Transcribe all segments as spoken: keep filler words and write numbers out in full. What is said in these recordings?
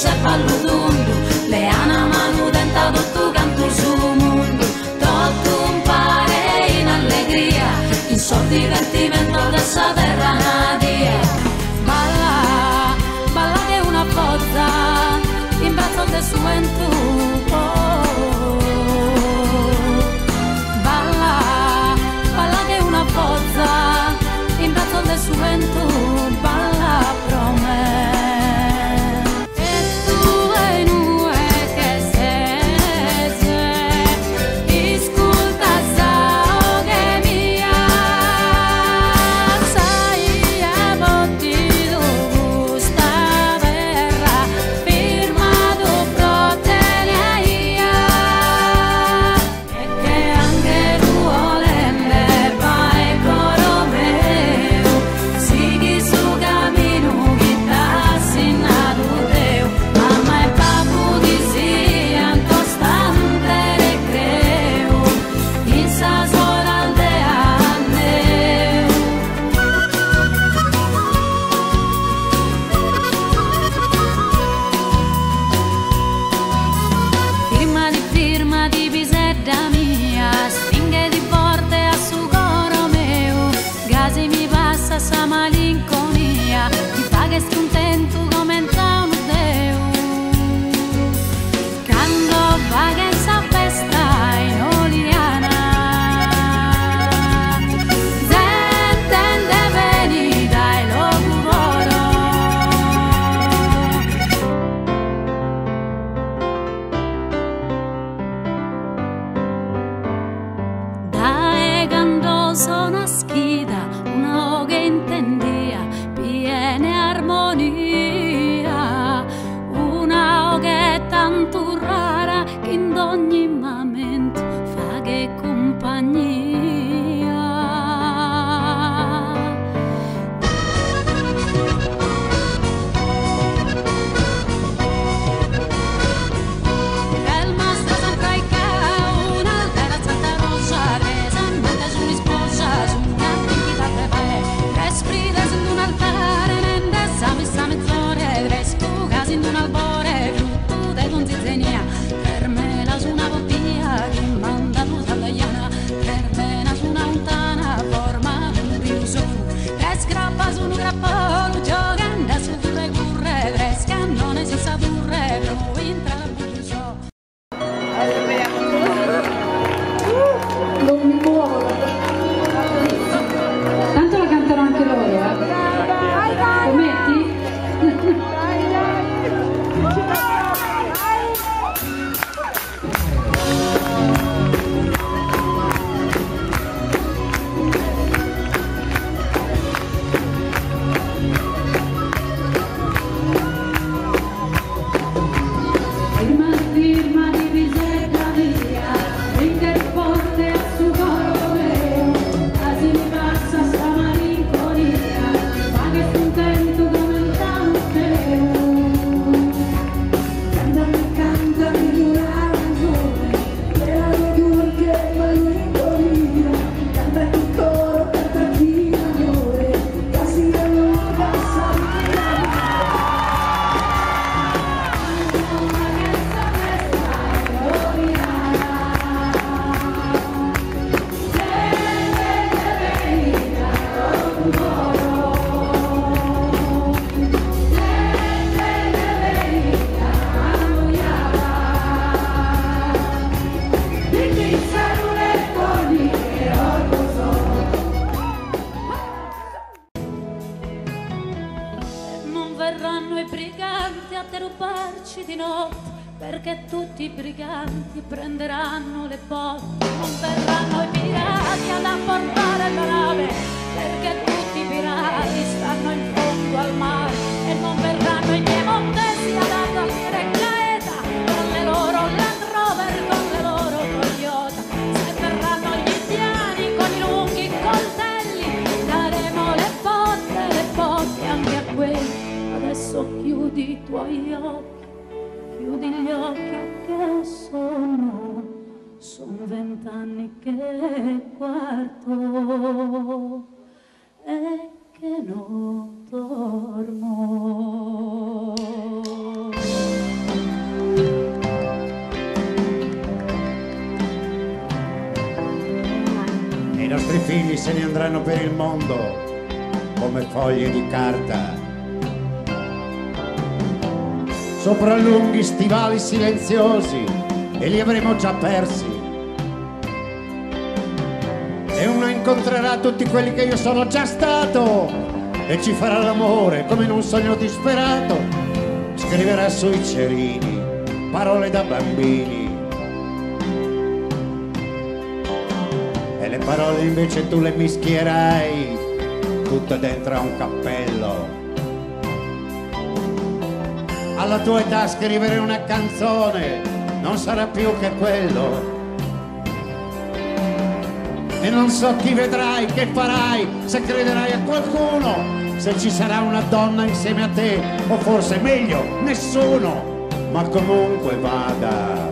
se pallutundu, le ana manu denta tutto canto su mondo, tutto un pare in allegria, in sol divertimento dessa terra nadia. Balla, balla che una bozza, in braccio del suo entubo. Balla, balla che una bozza, in braccio del suo entubo, balla pro me. Sa malinconia, ti fa che scontento come un Deo. Quando va che sa festa in Oliana, sentende venire dai locuro. Dai quando sono schida, una che intendia piena armonia, una che è tanto rara che in ogni momento fa che compagnia. El mostra sempre ai cau, un'altera Santa Rosa, resamente su mi sposa, su una vita prepare. Esprides in un altare, nendessa messa mezz'ore, respugas in un albore, frutto de don zizzenia. Per me la suna bottiglia che manda luz all'aiana, per me la suna lontana forma un riusone. Tres grappas un grappolo, giocanda su curre curre, tres cannone senza burre, pro intra la buccio. Non mi muovo. Tanto la cantano anche loro, eh? Prometti? Firma, firma di Visetta mia, ringa il forte a su coro meo, quasi mi passa sta malinconia, ma che contento come un tanteo. Cantami, cantami una canzone, era di che malinconia, canta il coro, canta chi amore, quasi non passa via. Non verranno i briganti a derubarci di notte, perché tutti i briganti prenderanno le botte. Non verranno i pirati ad apportare la nave, perché tutti i pirati stanno in fondo al mare. E non verranno i piemontesi ad avvalire Gaeta con le loro Land Rover, con le loro Toyota. Se verranno gli indiani con i lunghi coltelli, daremo le botte, le botte anche a quelli. Adesso chiudi i tuoi occhi, chiudi gli occhi che sono, sono vent'anni che guardo e che non dormo. nostri figli se ne andranno per il mondo come foglie di carta. Sopra lunghi stivali silenziosi e li avremo già persi. E uno incontrerà tutti quelli che io sono già stato e ci farà l'amore come in un sogno disperato. Scriverà sui cerini parole da bambini e le parole invece tu le mischierai tutte dentro a un cappello. Alla tua età scrivere una canzone non sarà più che quello. E non so chi vedrai, che farai, se crederai a qualcuno, se ci sarà una donna insieme a te, o forse meglio, nessuno. Ma comunque vada.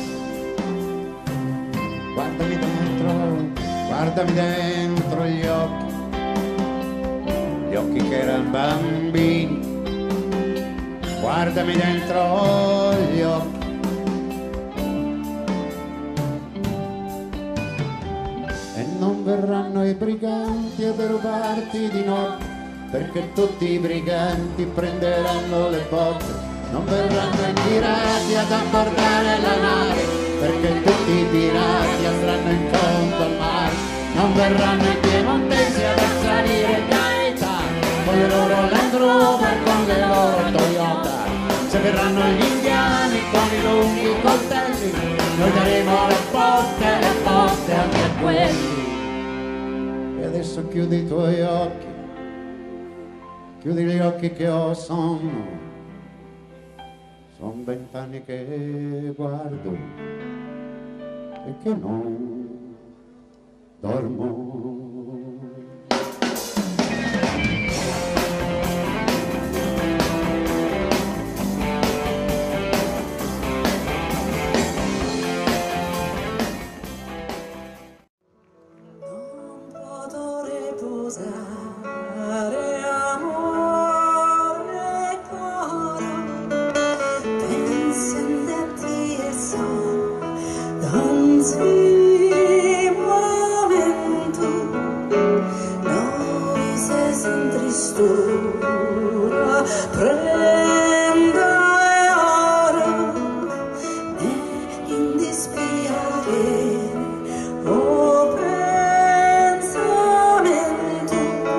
Guardami dentro, guardami dentro gli occhi, gli occhi che erano bambini. Guardami dentro gli occhi. E non verranno i briganti a derubarti di notte, perché tutti i briganti prenderanno le botte. Non verranno i pirati ad abbordare la nave, perché tutti i pirati andranno in fondo al mare. Non verranno i piemontesi ad assalire Gaeta con le loro Land Rover, con le loro Toyota. Se verranno gli indiani con i lunghi coltelli, noi daremo le botte, le botte anche a quelli. E adesso chiudi i tuoi occhi, chiudi gli occhi che ho sonno. Son vent'anni che guardo e che non dormo. Oh pensamento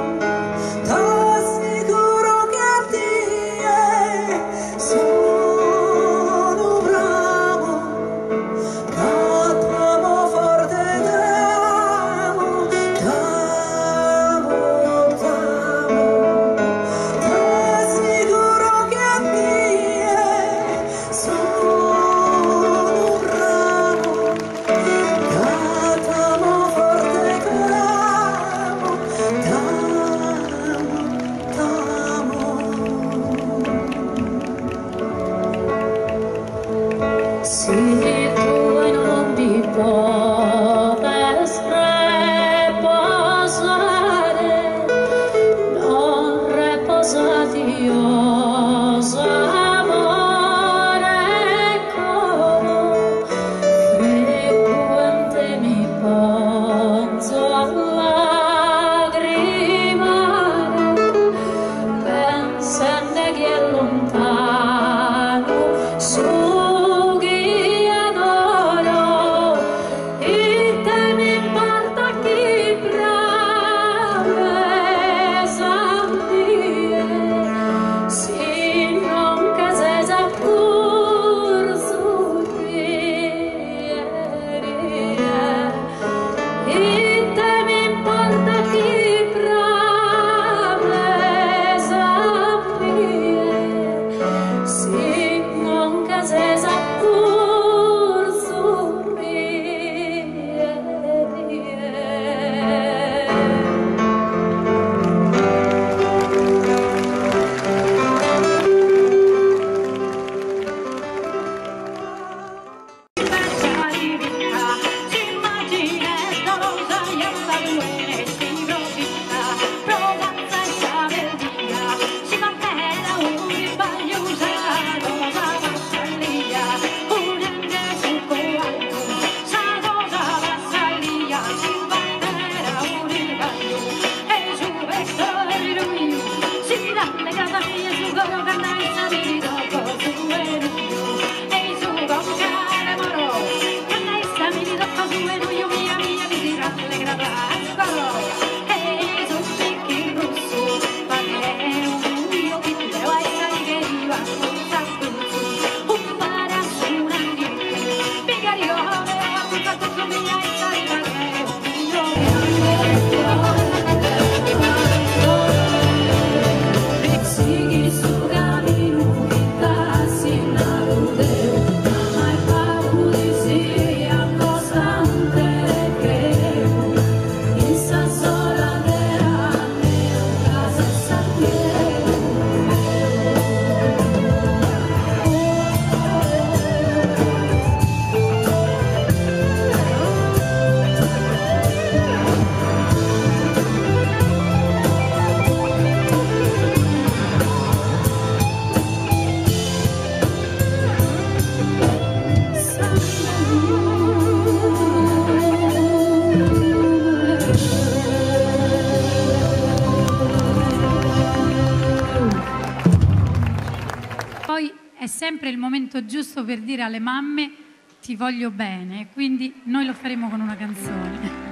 sempre il momento giusto per dire alle mamme ti voglio bene, quindi noi lo faremo con una canzone.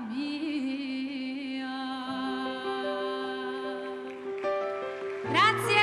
Grazie.